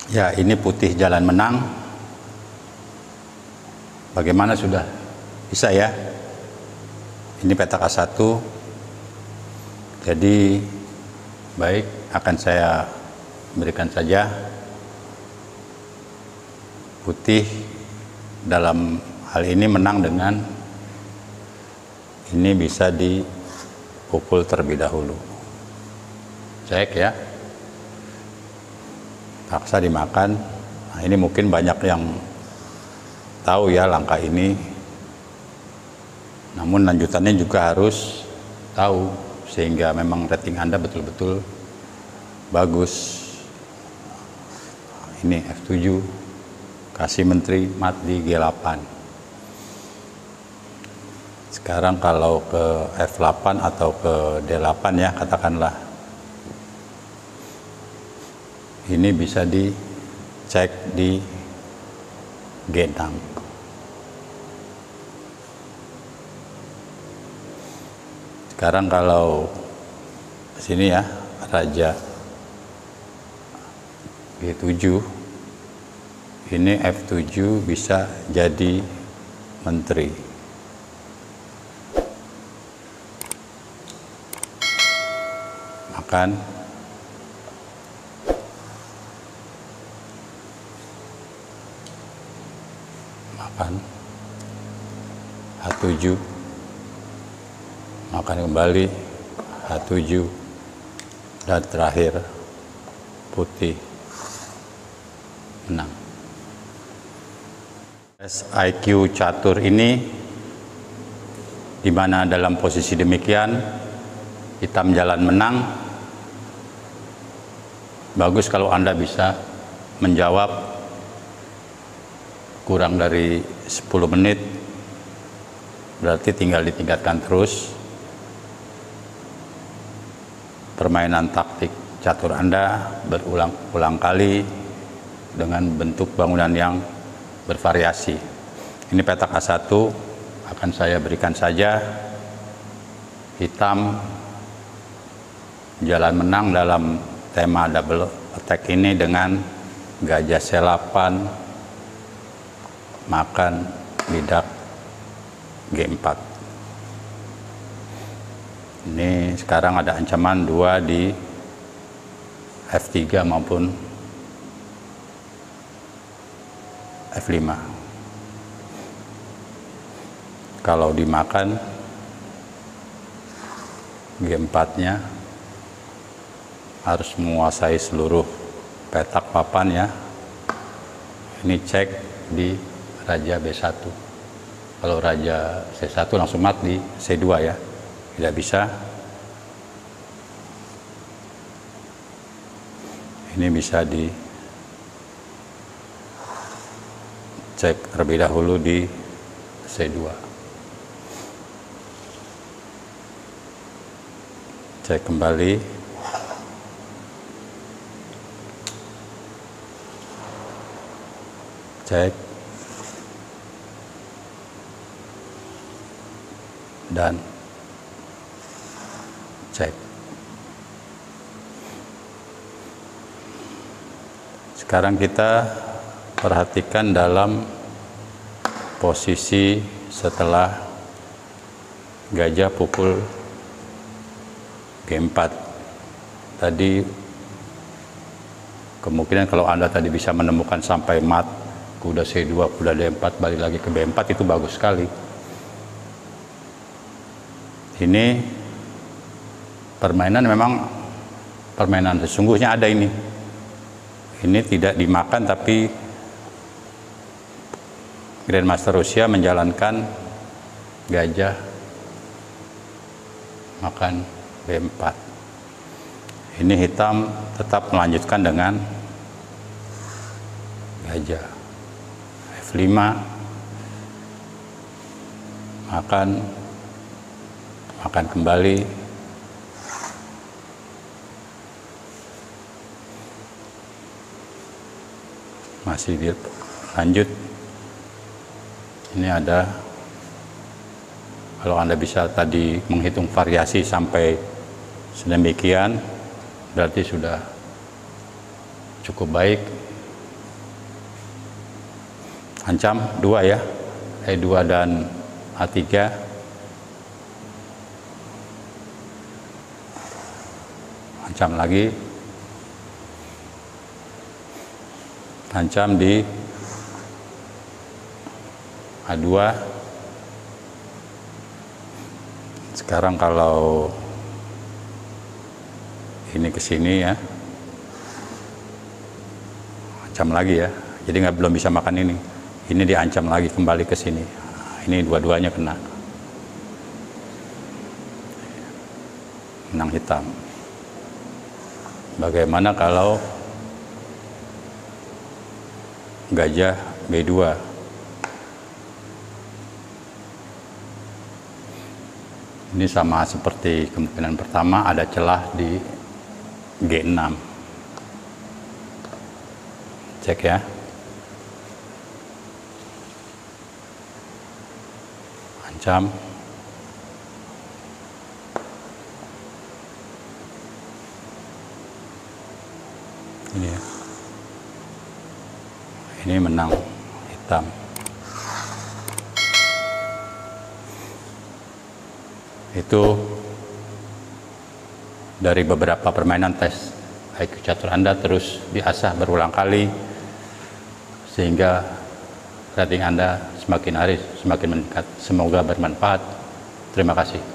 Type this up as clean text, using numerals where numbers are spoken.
Ya, ini putih jalan menang. Bagaimana sudah bisa ya? Ini peta K1. Jadi baik, akan saya berikan saja. Putih dalam hal ini menang dengan ini bisa dipukul terlebih dahulu. Cek ya. Paksa dimakan. Nah, ini mungkin banyak yang tahu ya langkah ini. Namun lanjutannya juga harus tahu sehingga memang rating Anda betul-betul bagus. Ini F7, kasih menteri mat di G8. Sekarang kalau ke F8 atau ke D8 ya katakanlah, ini bisa dicek di G6. Sekarang kalau sini ya, raja G7, ini F7 bisa jadi menteri. Makan. H7, makan kembali H7, dan terakhir putih menang. IQ catur ini di mana dalam posisi demikian hitam jalan menang. Bagus kalau Anda bisa menjawab kurang dari 10 menit, berarti tinggal ditingkatkan terus permainan taktik catur Anda berulang-ulang kali dengan bentuk bangunan yang bervariasi. Ini peta K1 akan saya berikan saja. Hitam jalan menang dalam tema double attack ini dengan gajah C8 makan bidak G4. Ini sekarang ada ancaman 2 di F3 maupun F5. Kalau dimakan G4-nya harus menguasai seluruh petak papan ya. Ini cek di raja B1. Kalau raja C1 langsung mat di C2 ya. Tidak bisa. Ini bisa di cek terlebih dahulu di C2. Cek kembali. Cek. Dan cek. Sekarang kita perhatikan dalam posisi setelah gajah pukul G4. Tadi kemungkinan kalau Anda tadi bisa menemukan sampai mat kuda C2, kuda D4, balik lagi ke B4, itu bagus sekali. Ini permainan memang permainan sesungguhnya ada ini. Ini tidak dimakan tapi Grandmaster Rusia menjalankan gajah makan B4. Ini hitam tetap melanjutkan dengan gajah F5 makan kembali, masih lanjut. Ini ada, kalau Anda bisa tadi menghitung variasi sampai sedemikian, berarti sudah cukup baik. Ancam 2 ya, E2 dan A3. Ancam lagi, ancam di A2. Sekarang kalau ini ke sini ya, ancam lagi ya, jadi belum bisa makan ini. Ini diancam lagi kembali ke sini. Ini dua-duanya kena. Menang hitam. Bagaimana kalau gajah B2? Ini sama seperti kemungkinan pertama, ada celah di G6. Cek ya. Ancam. Ini ya. Ini menang hitam. Itu dari beberapa permainan tes IQ catur Anda terus diasah berulang kali sehingga rating Anda semakin hari semakin meningkat. Semoga bermanfaat. Terima kasih.